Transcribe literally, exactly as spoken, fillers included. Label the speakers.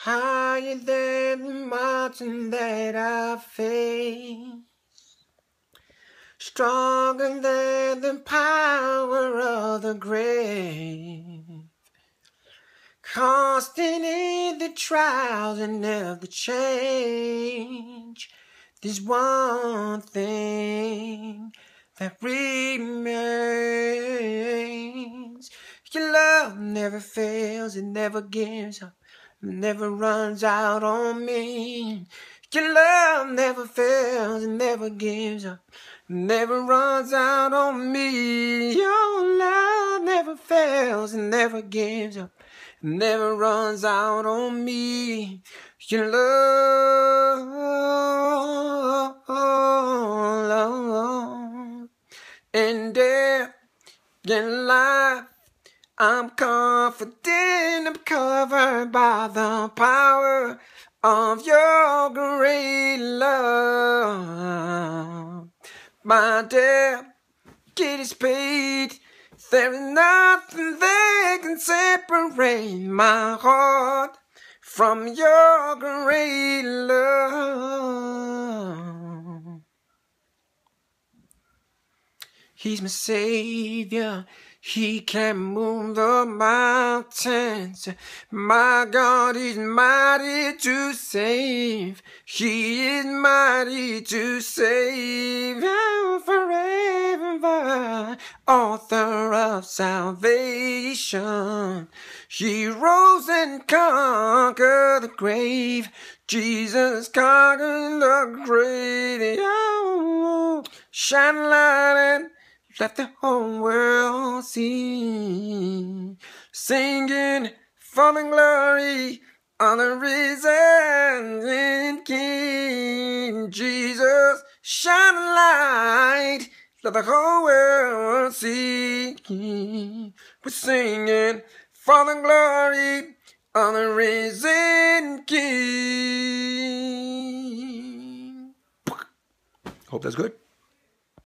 Speaker 1: higher than the mountain that I face, stronger than the power of the grave, constant in the trials and never change. There's one thing that remains. Your love never fails, it never gives up, it never runs out on me. Your love never fails, it never gives up, it never runs out on me. Your love never fails, it never gives up, it never runs out on me. Your love, love, and death and life, I'm confident I'm covered by the power of your great love. My debt is paid. There is nothing that can separate my heart from your great love. He's my Savior, He can move the mountains. My God is mighty to save. He is mighty to save. And forever, author of salvation. He rose and conquered the grave. Jesus conquered the grave. Oh, shine a light and let the whole world see, singing for the glory of the risen King. Jesus, shine a light, let the whole world see. We're singing for the glory of the risen King. Hope that's good.